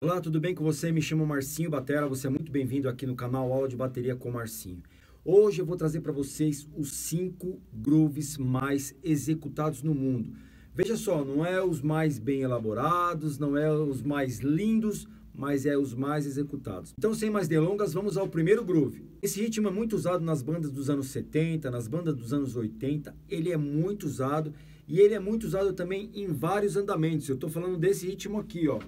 Olá, tudo bem com você? Me chamo Marcinho Batera, você é muito bem-vindo aqui no canal Aula de Bateria com Marcinho. Hoje eu vou trazer para vocês os 5 grooves mais executados no mundo. Veja só, não é os mais bem elaborados, não é os mais lindos, mas é os mais executados. Então, sem mais delongas, vamos ao primeiro groove. Esse ritmo é muito usado nas bandas dos anos 70, nas bandas dos anos 80, ele é muito usado e ele é muito usado também em vários andamentos. Eu estou falando desse ritmo aqui, ó.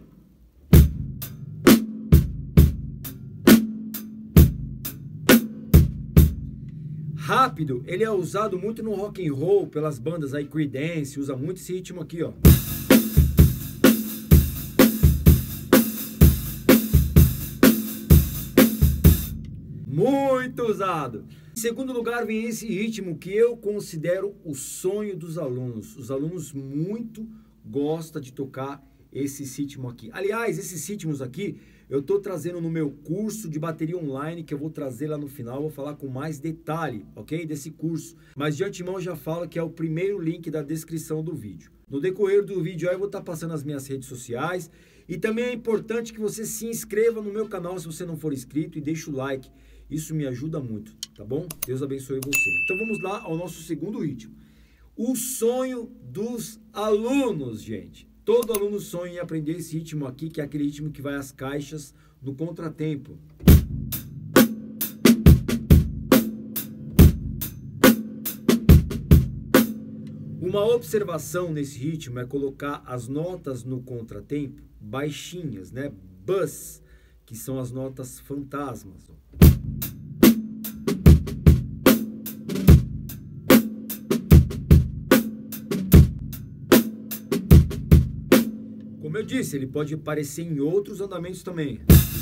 Rápido, ele é usado muito no rock and roll, pelas bandas aí, Creedence, usa muito esse ritmo aqui, ó. Muito usado. Em segundo lugar vem esse ritmo que eu considero o sonho dos alunos. Os alunos muito gostam de tocar esse ritmo aqui. Aliás, esses ritmos aqui eu estou trazendo no meu curso de bateria online, que eu vou trazer lá no final, vou falar com mais detalhe, ok? Desse curso. Mas de antemão eu já falo que é o primeiro link da descrição do vídeo. No decorrer do vídeo aí eu vou estar passando as minhas redes sociais. E também é importante que você se inscreva no meu canal se você não for inscrito e deixe o like. Isso me ajuda muito, tá bom? Deus abençoe você. Então vamos lá ao nosso segundo ritmo. O sonho dos alunos, gente. Todo aluno sonha em aprender esse ritmo aqui, que é aquele ritmo que vai às caixas no contratempo. Uma observação nesse ritmo é colocar as notas no contratempo baixinhas, né? Buzz, que são as notas fantasmas. Como eu disse, ele pode aparecer em outros andamentos também.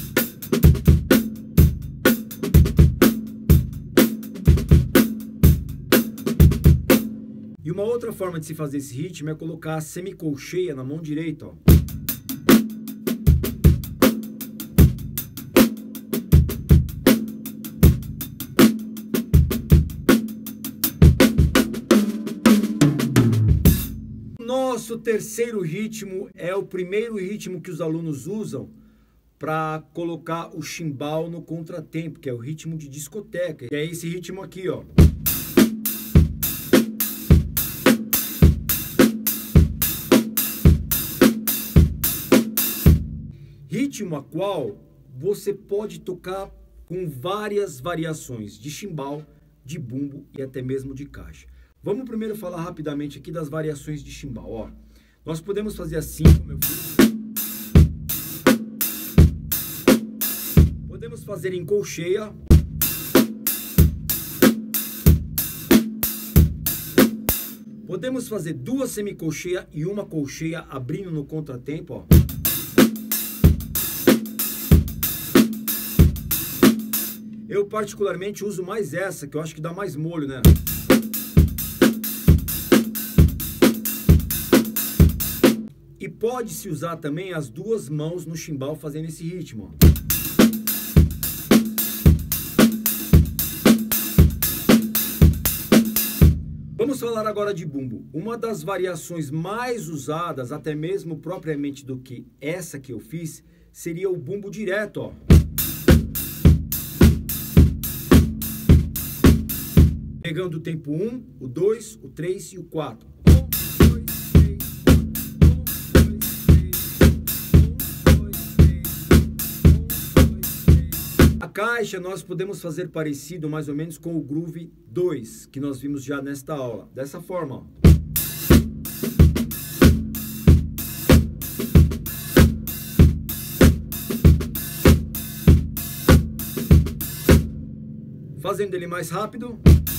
E uma outra forma de se fazer esse ritmo é colocar a semicolcheia na mão direita, ó. Nosso terceiro ritmo é o primeiro ritmo que os alunos usam para colocar o chimbal no contratempo, que é o ritmo de discoteca, que é esse ritmo aqui, ó. Ritmo a qual você pode tocar com várias variações de chimbal, de bumbo e até mesmo de caixa. Vamos primeiro falar rapidamente aqui das variações de chimbal, ó. Nós podemos fazer assim, como eu fiz. Podemos fazer em colcheia. Podemos fazer 2 semicolcheias e 1 colcheia abrindo no contratempo, ó. Eu particularmente uso mais essa, que eu acho que dá mais molho, né? E pode-se usar também as 2 mãos no chimbal fazendo esse ritmo, ó. Vamos falar agora de bumbo. Uma das variações mais usadas, até mesmo propriamente do que essa que eu fiz, seria o bumbo direto, ó. Pegando o tempo 1, o 2, o 3 e o 4. A caixa nós podemos fazer parecido mais ou menos com o groove 2, que nós vimos já nesta aula. Dessa forma, ó. Fazendo ele mais rápido.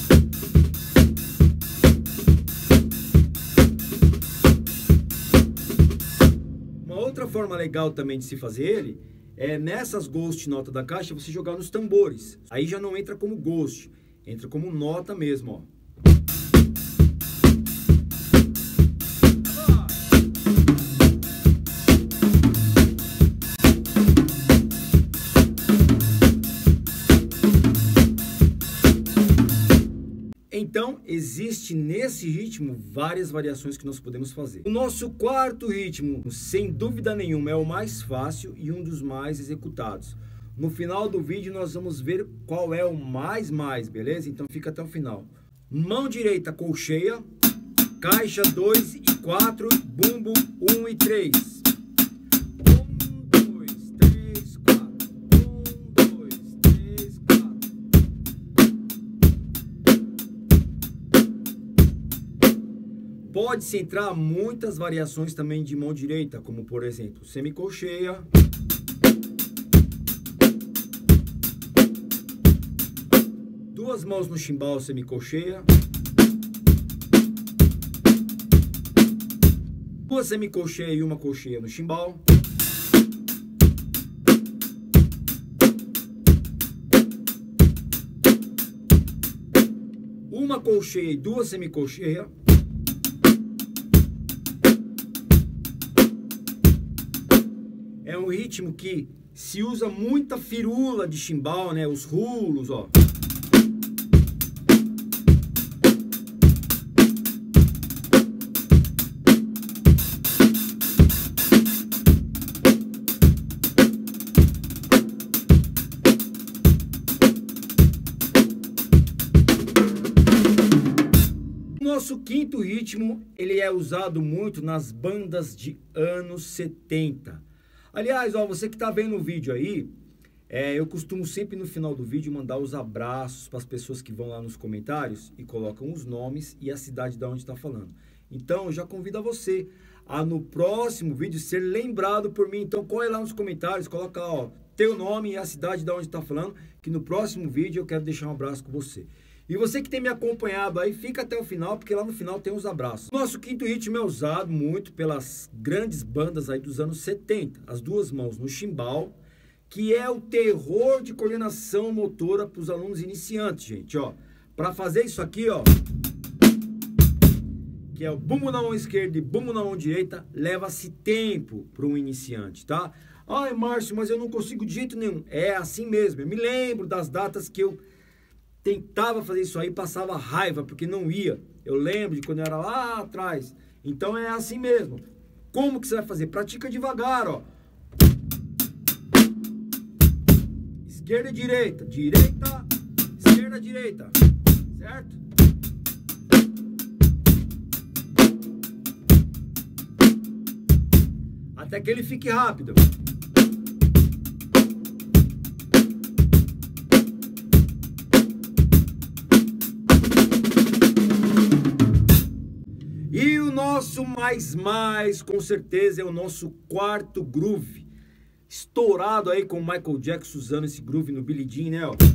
Uma outra forma legal também de se fazer ele é nessas ghost nota da caixa você jogar nos tambores. Aí já não entra como ghost, entra como nota mesmo, ó. Então, Então, existe nesse ritmo várias variações que nós podemos fazer. O nosso quarto ritmo, sem dúvida nenhuma, é o mais fácil e um dos mais executados. No final do vídeo nós vamos ver qual é o mais, beleza? Então fica até o final. Mão direita, colcheia, caixa 2 e 4, bumbo 1 e 3. 1, 2, 3, 4. 1, 2, 3, 4. Pode-se entrar muitas variações também de mão direita, como por exemplo, semicolcheia, duas mãos no chimbal, semicolcheia, duas semicolcheia e uma colcheia no chimbal, uma colcheia e duas semicolcheia, é um ritmo que se usa muita firula de chimbal, né? Os rulos, ó. Nosso quinto ritmo, ele é usado muito nas bandas de anos 70. Aliás, ó, você que está vendo o vídeo aí, eu costumo sempre no final do vídeo mandar os abraços para as pessoas que vão lá nos comentários e colocam os nomes e a cidade de onde está falando. Então, eu já convido a você a no próximo vídeo ser lembrado por mim. Então, corre lá nos comentários, coloca lá, ó, teu nome e a cidade de onde está falando, que no próximo vídeo eu quero deixar um abraço com você. E você que tem me acompanhado aí, fica até o final, porque lá no final tem os abraços. Nosso quinto ritmo é usado muito pelas grandes bandas aí dos anos 70. As duas mãos no chimbal, que é o terror de coordenação motora para os alunos iniciantes, gente, ó. Para fazer isso aqui, ó, que é o bumbo na mão esquerda e bumbo na mão direita, leva-se tempo para um iniciante, tá? Ai, Márcio, mas eu não consigo de jeito nenhum. É assim mesmo. Eu me lembro das datas que eu tentava fazer isso aí, passava raiva, porque não ia. Eu lembro de quando eu era lá atrás. Então é assim mesmo. Como que você vai fazer? Pratica devagar, ó. Esquerda e direita. Direita, esquerda, direita. Certo? Até que ele fique rápido. E o nosso mais, com certeza, é o nosso quarto groove. Estourado aí com o Michael Jackson usando esse groove no Billie Jean, né, ó.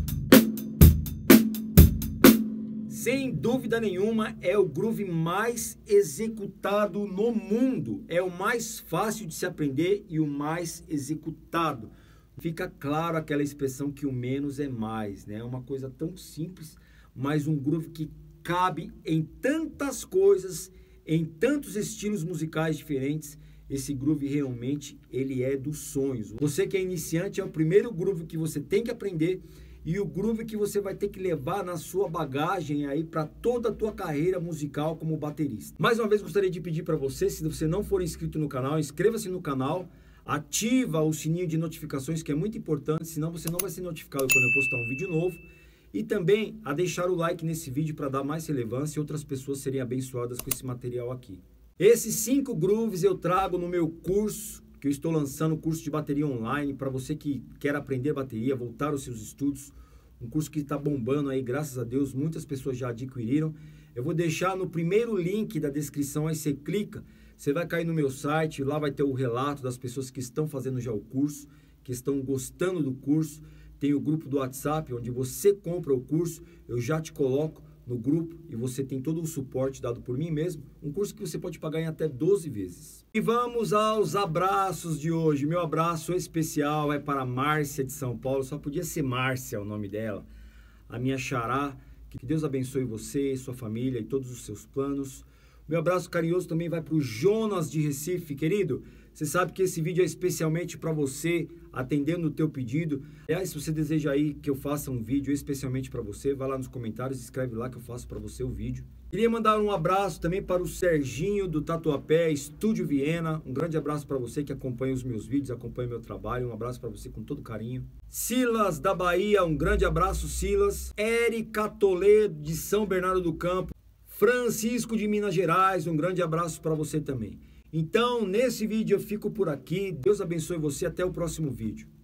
Sem dúvida nenhuma, é o groove mais executado no mundo. É o mais fácil de se aprender e o mais executado. Fica claro aquela expressão que o menos é mais, né? É uma coisa tão simples, mas um groove que cabe em tantas coisas, em tantos estilos musicais diferentes. Esse groove realmente, ele é dos sonhos. Você que é iniciante, é o primeiro groove que você tem que aprender e o groove que você vai ter que levar na sua bagagem aí para toda a tua carreira musical como baterista. Mais uma vez, gostaria de pedir para você, se você não for inscrito no canal, inscreva-se no canal, ativa o sininho de notificações, que é muito importante, senão você não vai ser notificado quando eu postar um vídeo novo. E também a deixar o like nesse vídeo para dar mais relevância e outras pessoas serem abençoadas com esse material aqui. Esses 5 grooves eu trago no meu curso, que eu estou lançando, o curso de bateria online, para você que quer aprender bateria, voltar aos seus estudos. Um curso que está bombando aí, graças a Deus, muitas pessoas já adquiriram. Eu vou deixar no primeiro link da descrição, aí você clica, você vai cair no meu site, lá vai ter o relato das pessoas que estão fazendo já o curso, que estão gostando do curso. Tem o grupo do WhatsApp, onde você compra o curso, eu já te coloco no grupo e você tem todo o suporte dado por mim mesmo. Um curso que você pode pagar em até 12 vezes. E vamos aos abraços de hoje. Meu abraço especial é para Márcia de São Paulo. Só podia ser Márcia o nome dela. A minha xará. Que Deus abençoe você, sua família e todos os seus planos. Meu abraço carinhoso também vai para o Jonas de Recife. Querido, Você sabe que esse vídeo é especialmente para você, atendendo o teu pedido. Aliás, se você deseja aí que eu faça um vídeo especialmente para você, vai lá nos comentários, escreve lá que eu faço para você o vídeo. Queria mandar um abraço também para o Serginho do Tatuapé, Estúdio Viena. Um grande abraço para você que acompanha os meus vídeos, acompanha o meu trabalho. Um abraço para você com todo carinho. Silas da Bahia, um grande abraço, Silas. Érica Toledo de São Bernardo do Campo. Francisco de Minas Gerais, um grande abraço para você também. Então, nesse vídeo eu fico por aqui. Deus abençoe você. Até o próximo vídeo.